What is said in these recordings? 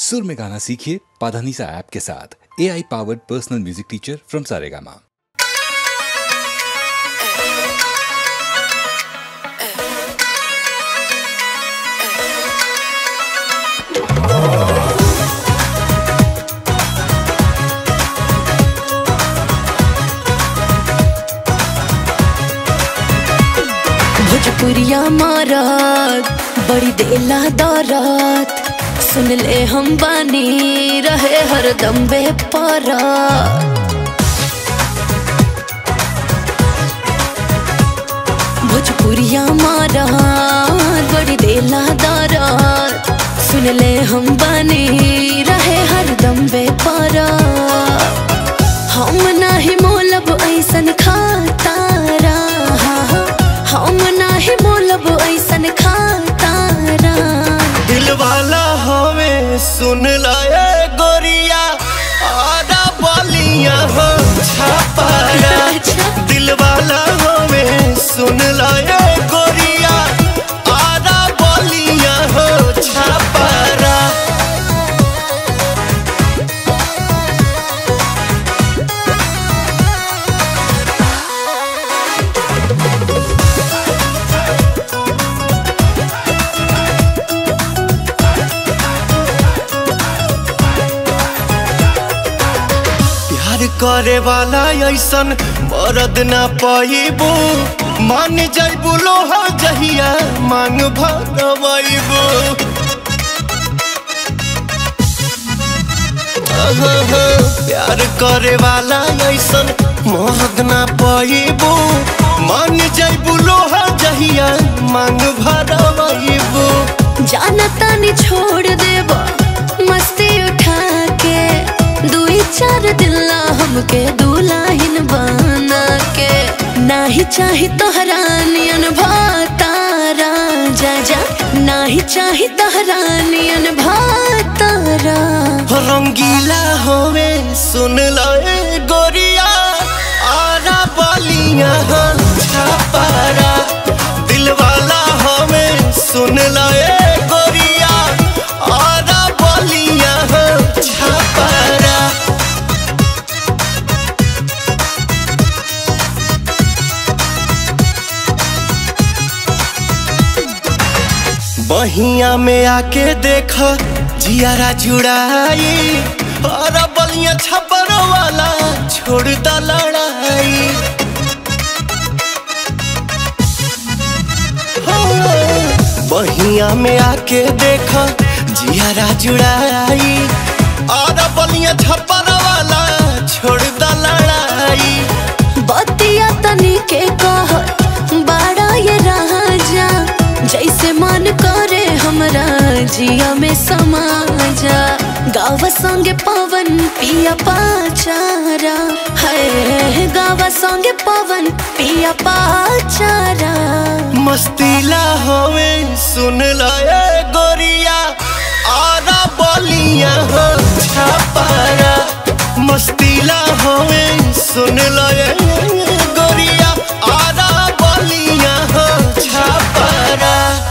सुर में गाना सीखिए पाधानीसा ऐप के साथ। AI powered personal music teacher from Saregama. भोजपुरिया मारत बड़ी देला दौरत, सुन ले हम बानी रहे हरदम बेपरा। भोजपुरिया मारत बड़ी देला दौरत, सुन ले हम बानी रहे हरदम बेपरा। हम नाही मोलब ऐसन खातारा, हम नाही मोलब ऐसन खातारा। दिल वाला हमें सुन लाए गोरिया, आधा बोलिया हो छापारा। दिल वाला हमें सुन लाए गोरिया, आधा बोलिया हो छापारा। करे वाला ऐसन मरद ना पाइबो, मान जाइबो लोहा जहिया मांग भरवाइबो। प्यार करे वाला ऐसन मरद ना पाइबो, मान जाइबो लोहा जहिया मांग भरवाइबो। जाना तानी छोड़ देबो मस्ती उठा के, दुई चार दिल्ला हमके दुल्हन बना के। नाही चाही तोहरा नियन भातारा, जा जा नाही चाही तोहरा नियन भातारा। रंगीला होवे सुन लाए गोरिया, आरा बालिया छापारा। दिल वाला हमें सुन लाए गोरिया, आरा बालिया छापारा। बहिया में आके देखा जियारा जुड़ाई, और बलिया छपर वाला छोड़ दा लड़ाई। बहिया में आके देखा जियारा जुड़ाई, और बलिया छपर वाला छोड़ दा लड़ाई। बतिया तनी के कह बड़ा ये राजा, जैसे मन करे हमरा जिया में समा जा। गावा संगे पवन पिया पाचारा, है गावा संगे पवन पिया पाचारा। मस्तीला होवे सुन लाए गोरिया, आरा बोलिया हो छापारा। मस्तीला होवे सुन लाए गोरिया, आरा बोलिया हो छापारा।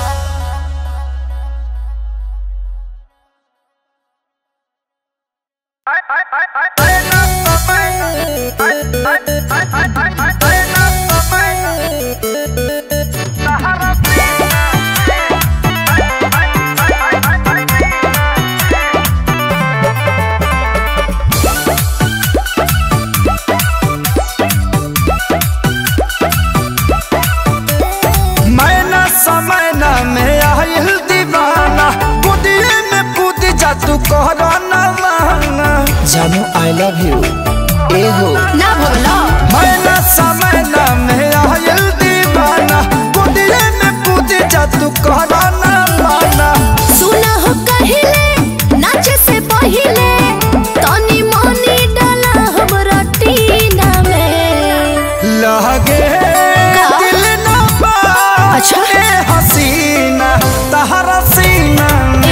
तू कहरा ना माना जानू आई लव यू ए हो ना बोलो। मैं ना समय ना मैं आयल दीवाना, गुदिये में कूद जा तू कहरा ना माना। सुना हो कहिले नाचे से पहिले, तनी मनी डाला हमरा टीना में। लगे दिल ना बा अच्छा हसीना तहरा सीना में।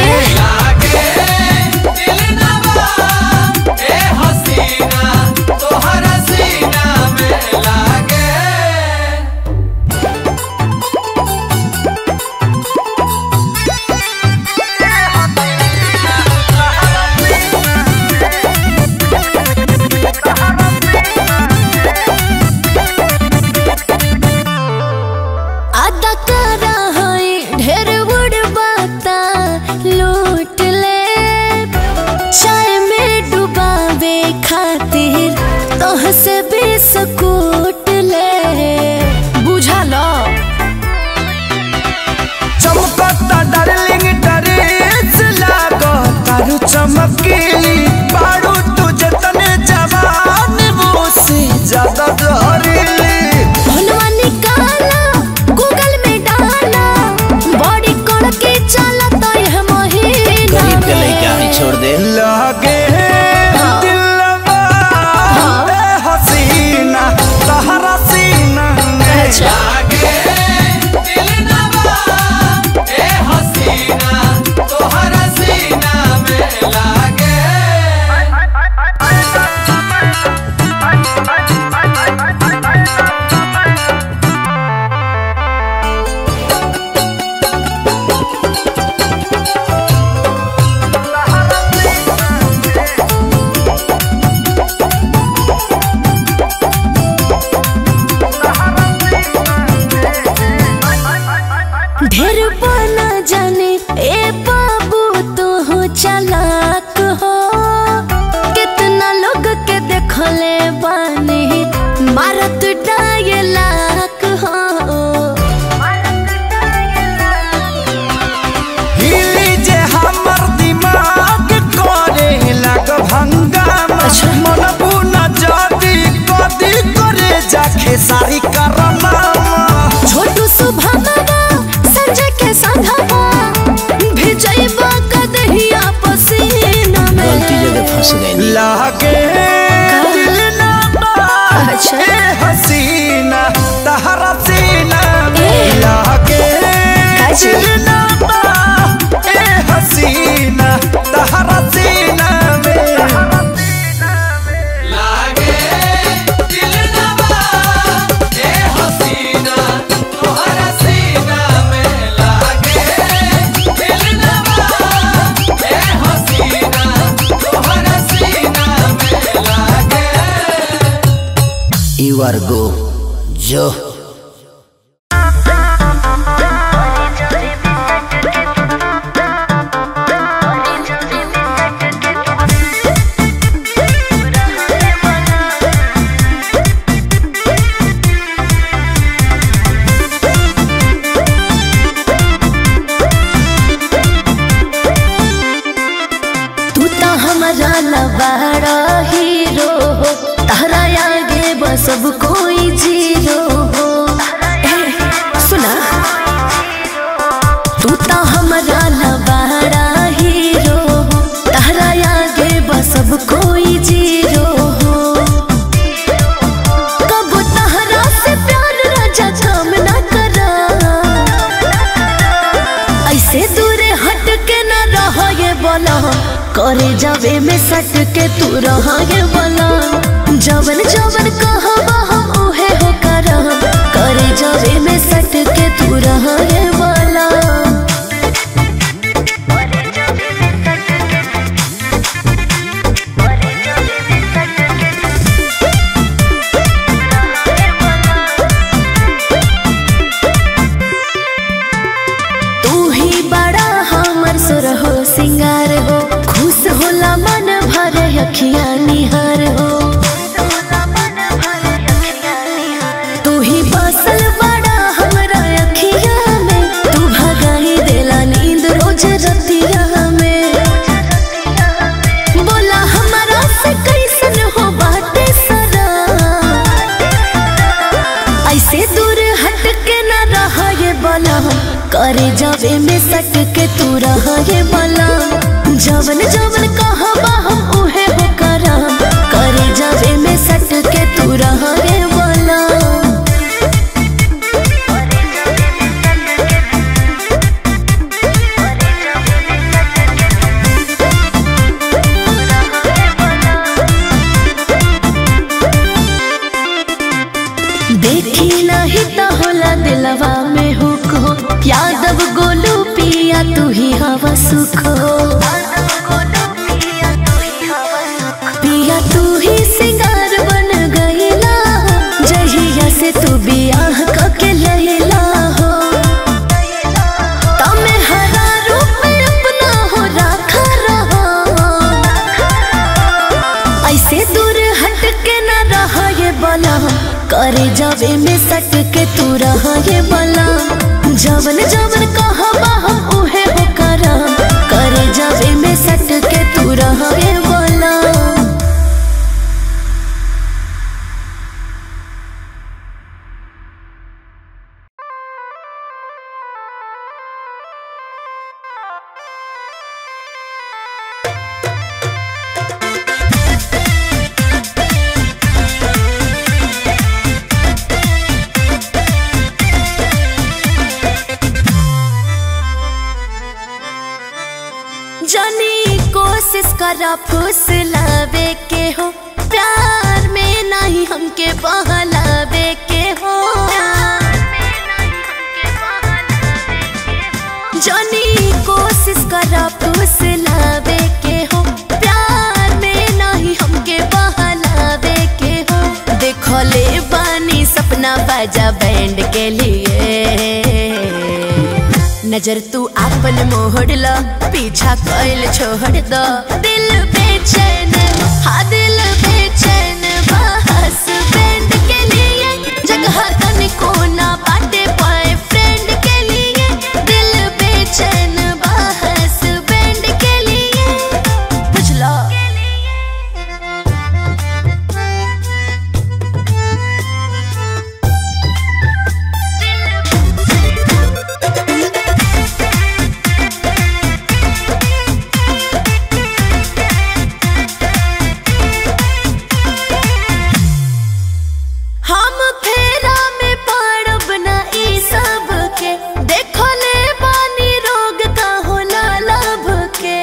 चमकीली बारू तुझे तने जवान वो से ज्यादा जहरीली भनवा निकाला गूगल में डाला बॉडी कोड़ के चला तो यह महीना गरीब के लइका ही छोड़ दे लागे दिलवा हसीना तहरा सीना में लागे दिलवा ए हसीना तोहरा सीना में लागे। ढेर बना जाने ए बाबू तू हो चालाक हो कितना लोग के देखले बानी मारत डायलाक हो हिली जे हमर दिमाग करे लाग भंगामा मन बुना जाती कदी करे जाके सारी करनामा छोटू सुभावा संजय के संघवा भिजैबा कदहिया पसीना में गलती जगह फंस गई लागे दिल ना अच्छा। ए हसीना तहरा सीना में लागे दिल ना ए हसीना तहरा सीना में लागे दिलवा ए हसीना तोहरा सीना में लागे दिलवा ए हसीना तोहरा सीना में लागे। यू आर गो जो तू तो हमारा लबाड़ा हीरो हो तारा आगे बस सब कोई जीरो हो ए, सुना तू तो हमारा लबाड़ा हीरो हो तारा आगे बस सब कोई जीरो हो कब तहरा से प्यार राजा काम ना करा ऐसे दूर हट के ना रहो ये बोला करे जावे में सट के तू रहा ये बोला जवन जवन कहवा हम उहे हो करा करे जावे में सट के तू रहा ये बोला तू ही बड़ा हमर सुर हो सिंगार हो खुश होला मन भर अखियां निहार हो तू ही बसल बड़ा हमरा अखियां में तू भगाई देला नींद रोज रतिया में बोला हमारा से कैसन हो बाटे सरा ऐसे दूर हट के ना रहा ये बोला करे जावे में सट के तू रहा ये बोला जवन जवन कहवा हम उहे हो करा करे जावे में सट के तू रहा ये बोला देखी नहीं तो होला दिलवा में हुक हो यादव गोलू पिया तू ही हवा सुख हो पिया तू ही सिंगार बन गईला जहिया से तू बियाह कके लैला हो तमे हरा रूप अपना हो राखा रहो ऐसे दूर हट के ना रहा ये बोला करे जावे में सट के तू रहा ये बोला जवन जवन कहवा हम उहे हो करा करे जावे में सट के तू कोशिश करा फुसलावे के हो, प्यार में नहीं हमके बहलावे के हो। जानी कोशिश करा फुसलावे के हो, प्यार में नहीं हमके बहलावे के हो। देखो ले बानी सपना बाजा बैंड के लिए, नजर तू आपन मोड़ ला, पीछा कैल छोड़ दो। दिल बेचैन, हाँ दिल बेचैन बस बैंड के लिए, जगह तनिको ना बाटे बॉयफ्रेंड के लिए। दिल बेचैन बस बैंड के लिए, बुझलो। हम फेरा में पड़ब ना ई सब के, देखो ले बानी रोग का होला लाभ के।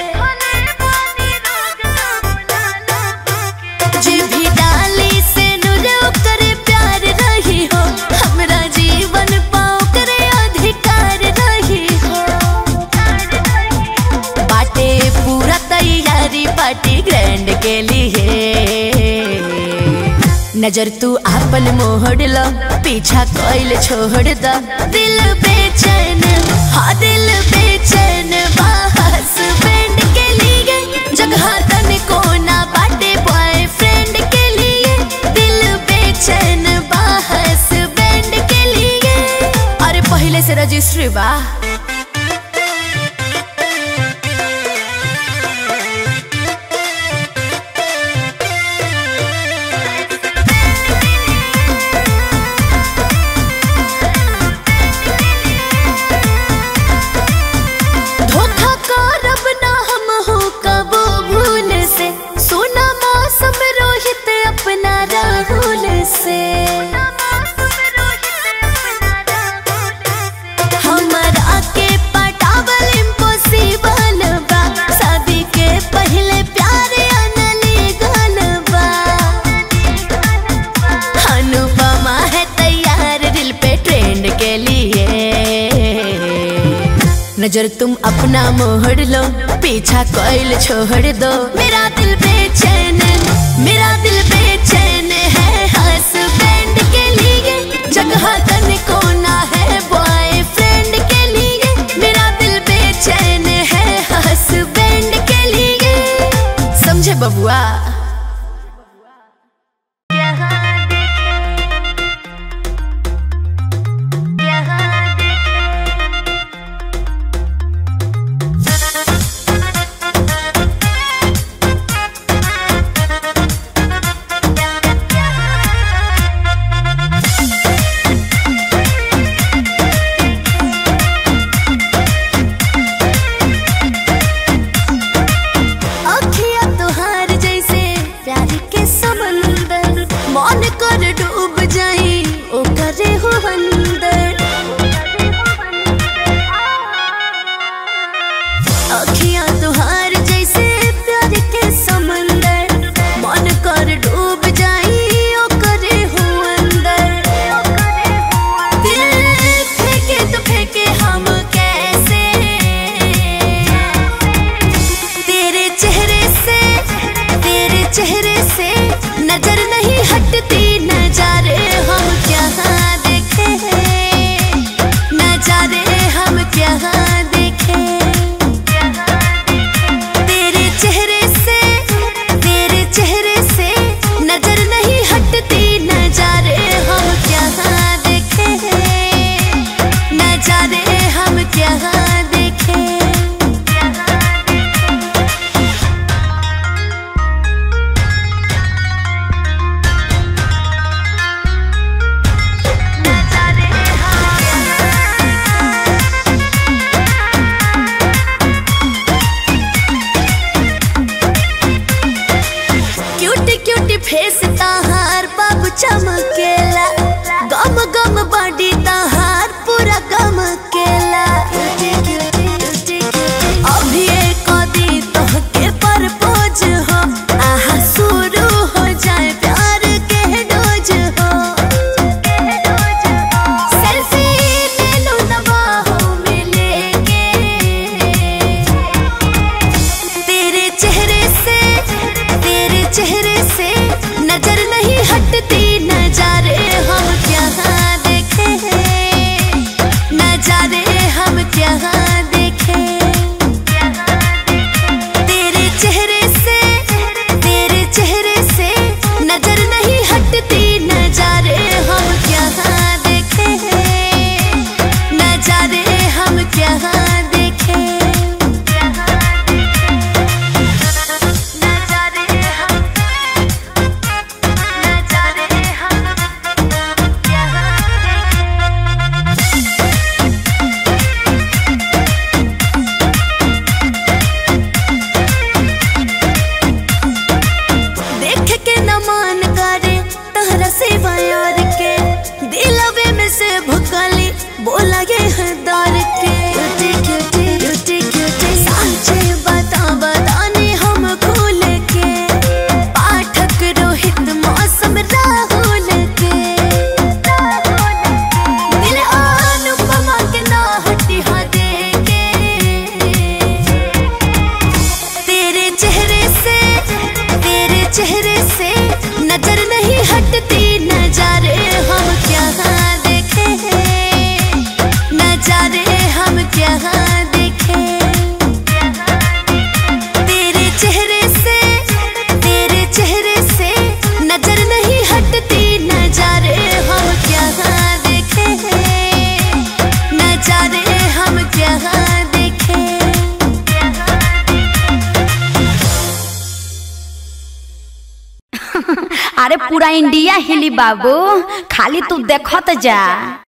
जी भी डाली से नुरे करे प्यार रही हो, हमरा जीवन पाओ करे अधिकार रही हो। बाटे पूरा तैयारी पार्टी ग्रैंड के लिए, नजर तू आपन मोड़ लो, पीछा कैल छोड़ दो। दिल बेचैन, हाँ दिल बेचैन बस बैंड के लिए, जगह तनिको ना बाटे बॉयफ्रेंड के लिए। दिल बेचैन बस बैंड के लिए, अरे पहले से रजिस्ट्री बा। धोखा करब ना हम हो कबो भूल से, सोना मौसम रोहित अपना राहुल से। हमरा के पटावल इम्पॉसिबल बा, शादी के पहले प्यार अनलीगल बा। अनुपमा है तैयार दिल पे ट्रेंड के लिए, नजर तुम अपना मोड़ लो, पीछा कैल छोड़ दो। मेरा दिल बेचैन, मेरा दिल बेचैन है हस्बैंड के लिए, जगह तनिको ना है बॉयफ्रेंड के लिए। मेरा दिल बेचैन है हस्बैंड के लिए, समझे बबुआ। अखिया तुहार जैसे प्यार के समंदर, मन कर डूब जाई ओ करे हो अंदर। अखिया तुहार जैसे प्यार के समंदर, मन कर डूब जाई ओ करे हो अंदर। दिल फेंके तो फेंके हम कैसे, तेरे चेहरे से नजर नहीं हटती। नजारे हम क्या देखे, नजारे हम क्या देखे। तेरे चेहरे से नजर नहीं हटती। नजारे हम क्या देखे, नजारे हम क्या देखे। फेस ताहार बाबू चमकेला, गम गम बॉडी ताहार पूरा गम केला। अभी एक दी तोहके चेहरे से नजर नहीं हटती नजारे हम क्या देखे नजारे हम क्या देखे बोला ये है दौर के क्यूटी साचे बताने हम खोल के पाठक रोहित मौसम राहुल के दिल अनुपमा के ना हटी हाँ देके तेरे चेहरे से नजर नहीं हटती नजारे हम क्या देखे नजारे हम क्या देखे तेरे चेहरे से नजर नहीं हटती नजारे हम क्या देखे नजारे हम क्या देखे अरे पूरा इंडिया हिली बाबू खाली तू देखत जा।